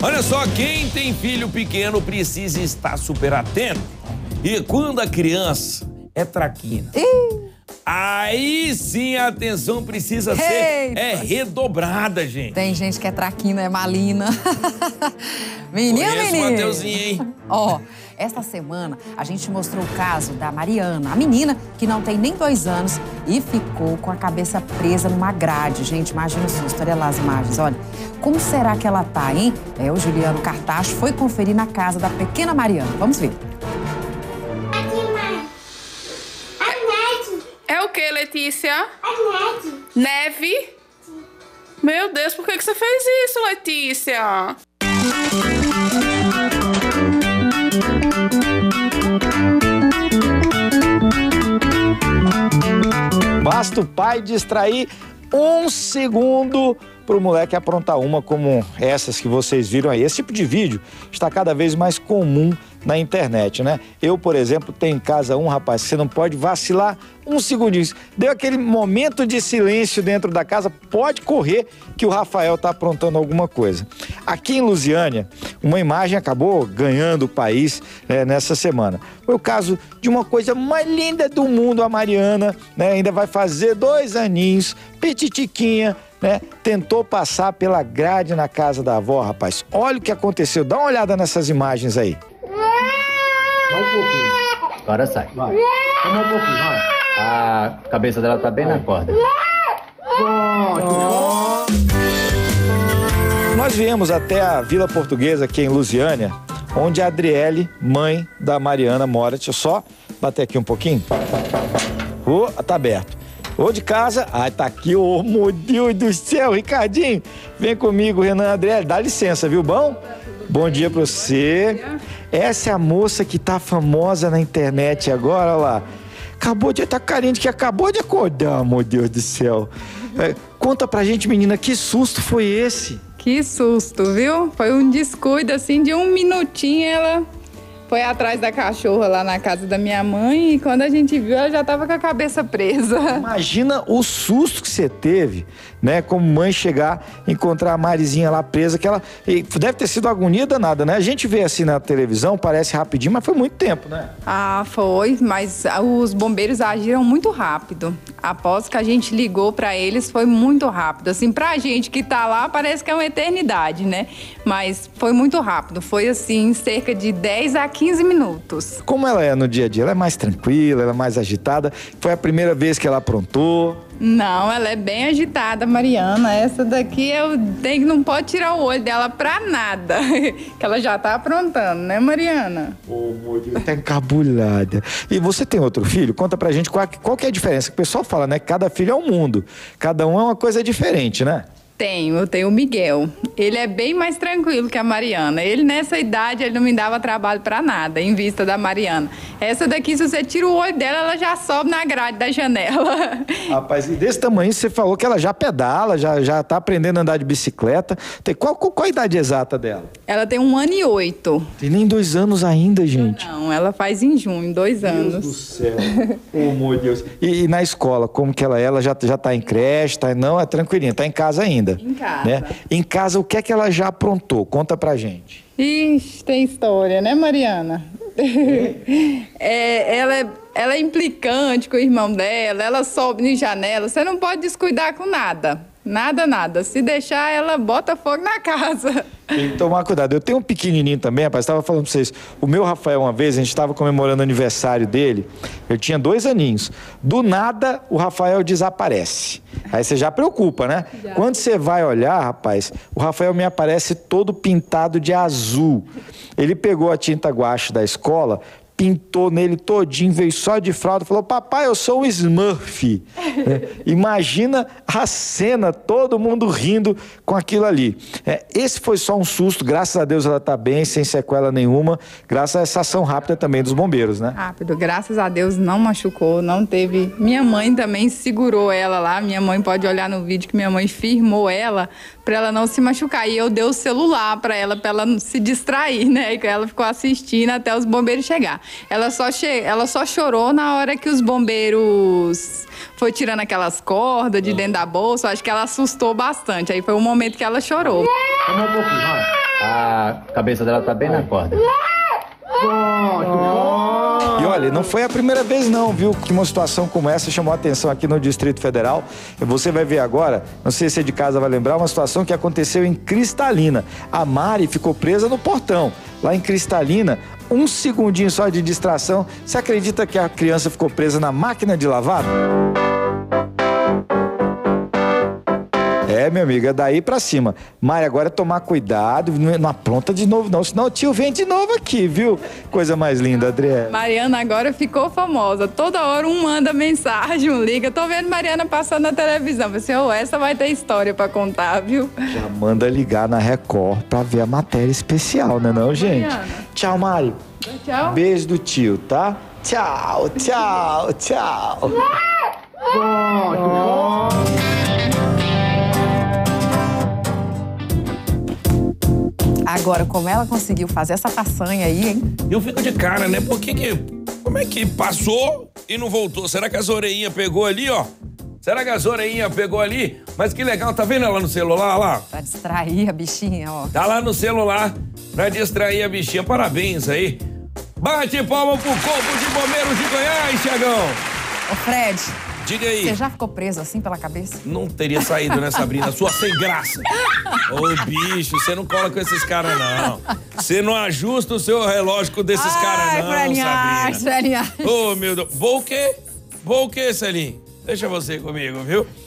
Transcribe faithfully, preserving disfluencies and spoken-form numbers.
Olha só, quem tem filho pequeno precisa estar super atento. E quando a criança é traquina, Ih. aí sim a atenção precisa ser é, redobrada, gente. Tem gente que é traquina, é malina. Menino, Conheço menino. o Mateuzinho, hein? Ó, esta semana a gente mostrou o caso da Mariana, a menina que não tem nem dois anos e ficou com a cabeça presa numa grade. Gente, imagina o susto, olha lá as imagens, olha. Como será que ela tá, hein? É, o Juliano Cartacho foi conferir na casa da pequena Mariana. Vamos ver. É o que, Letícia? A neve. Neve? Sim. Meu Deus, por que que você fez isso, Letícia? Basta o pai distrair um segundo para o moleque aprontar uma como essas que vocês viram aí. Esse tipo de vídeo está cada vez mais comum na internet, né? Eu, por exemplo, tenho em casa um, rapaz, que você não pode vacilar um segundinho. Deu aquele momento de silêncio dentro da casa, pode correr que o Rafael tá aprontando alguma coisa. Aqui em Lusiânia, uma imagem acabou ganhando o país né, nessa semana. Foi o caso de uma coisa mais linda do mundo, a Mariana, né? Ainda vai fazer dois aninhos, petitiquinha, né? Tentou passar pela grade na casa da avó, rapaz. Olha o que aconteceu, dá uma olhada nessas imagens aí. Vai um pouquinho. Agora sai. Vai. Toma um pouquinho, vai. A cabeça dela tá bem vai. na corda. Oh. Nós viemos até a Vila Portuguesa, aqui em Lusiânia, onde a Adriele, mãe da Mariana, mora. Deixa eu só bater aqui um pouquinho. Oh, tá aberto. Ô de casa, ai tá aqui, ô oh, meu Deus do céu, Ricardinho, vem comigo, Renan, Adriele, dá licença, viu, bom? Bom dia pra você. Essa é a moça que tá famosa na internet agora, olha lá. Acabou de... tá carente que acabou de acordar, meu Deus do céu. É, conta pra gente, menina, que susto foi esse? Que susto, viu? Foi um descuido, assim, de um minutinho ela... foi atrás da cachorra lá na casa da minha mãe e quando a gente viu, ela já tava com a cabeça presa. Imagina o susto que você teve, né? Como mãe chegar, encontrar a Marizinha lá presa, que ela... deve ter sido agonia danada, né? A gente vê assim na televisão, parece rapidinho, mas foi muito tempo, né? Ah, foi, mas os bombeiros agiram muito rápido. Após que a gente ligou pra eles, foi muito rápido. Assim, pra gente que tá lá, parece que é uma eternidade, né? Mas foi muito rápido. Foi assim, cerca de dez a quinze minutos. Como ela é no dia a dia? Ela é mais tranquila, ela é mais agitada? Foi a primeira vez que ela aprontou? Não, ela é bem agitada, Mariana. Essa daqui eu tenho, não pode tirar o olho dela pra nada. Que ela já tá aprontando, né, Mariana? Ô, oh, meu Deus, tá encabulada. E você tem outro filho? Conta pra gente qual, qual que é a diferença. O pessoal fala, né, que cada filho é um mundo. Cada um é uma coisa diferente, né? Tenho, eu tenho o Miguel. Ele é bem mais tranquilo que a Mariana. Ele, nessa idade, ele não me dava trabalho pra nada, em vista da Mariana. Essa daqui, se você tira o olho dela, ela já sobe na grade da janela. Rapaz, e desse tamanho, você falou que ela já pedala, já, já tá aprendendo a andar de bicicleta. Tem, qual, qual, qual a idade exata dela? Ela tem um ano e oito. Tem nem dois anos ainda, gente. Não, ela faz em junho, dois anos. Deus do céu. Oh, meu Deus. E, e na escola, como que ela é? Ela já, já tá em creche, tá, não, é tranquilinha, tá em casa ainda. Em casa. Né? Em casa, o que é que ela já aprontou? Conta pra gente. Ixi, tem história, né, Mariana? É? É, ela, é, ela é implicante com o irmão dela, ela sobe em janela, você não pode descuidar com nada. Nada, nada. Se deixar, ela bota fogo na casa. Tem que tomar cuidado. Eu tenho um pequenininho também, rapaz, estava falando pra vocês. O meu Rafael, uma vez, a gente estava comemorando o aniversário dele, eu tinha dois aninhos. Do nada, o Rafael desaparece. Aí você já preocupa, né? Já. Quando você vai olhar, rapaz, o Rafael me aparece todo pintado de azul. Ele pegou a tinta guache da escola, pintou nele todinho, veio só de fralda, falou, papai, eu sou um Smurf. É, imagina a cena, todo mundo rindo com aquilo ali. É, esse foi só um susto, graças a Deus ela tá bem, sem sequela nenhuma, graças a essa ação rápida também dos bombeiros, né? Rápido, graças a Deus não machucou, não teve... Minha mãe também segurou ela lá, minha mãe pode olhar no vídeo que minha mãe firmou ela pra ela não se machucar, e eu dei o celular pra ela, pra ela não se distrair, né? E ela ficou assistindo até os bombeiros chegar. Ela só, che... ela só chorou na hora que os bombeiros foi tirando aquelas cordas de dentro da bolsa. Acho que ela assustou bastante. Aí foi o momento que ela chorou. Toma um pouquinho, vai. A A cabeça dela tá bem na corda. E olha, não foi a primeira vez não, viu, que uma situação como essa chamou a atenção aqui no Distrito Federal. E você vai ver agora, não sei se é de casa vai lembrar, uma situação que aconteceu em Cristalina. A Mari ficou presa no portão. Lá em Cristalina, um segundinho só de distração. Você acredita que a criança ficou presa na máquina de lavar? É, meu amigo, é daí pra cima. Mari, agora é tomar cuidado, não apronta de novo não, senão o tio vem de novo aqui, viu? Coisa mais linda, Adriana. Mariana agora ficou famosa. Toda hora um manda mensagem, um liga. Tô vendo Mariana passando na televisão. Você, oh, essa vai ter história pra contar, viu? Já manda ligar na Record pra ver a matéria especial, né não, gente? Mariana. Tchau, Mari. Tchau. Beijo do tio, tá? Tchau, tchau, tchau. Agora, como ela conseguiu fazer essa façanha aí, hein? Eu fico de cara, né? Por que que... Como é que passou e não voltou? Será que as orelhinhas pegou ali, ó? Será que as orelhinhas pegou ali? Mas que legal, tá vendo ela no celular lá? Pra distrair a bichinha, ó. Tá lá no celular pra distrair a bichinha. Parabéns aí. Bate palma pro Corpo de Bombeiros de Goiás, Thiagão. Ô, Fred, diga aí. você já ficou preso assim pela cabeça? Não teria saído, né, Sabrina? Sua sem graça. Ô, bicho, você não cola com esses caras, não. Você não ajusta o seu relógio com desses caras, não, Frelinha, Sabrina. Frelinha. Ô, meu Deus. Vou o quê? Vou o quê, Celinho? Deixa você comigo, viu?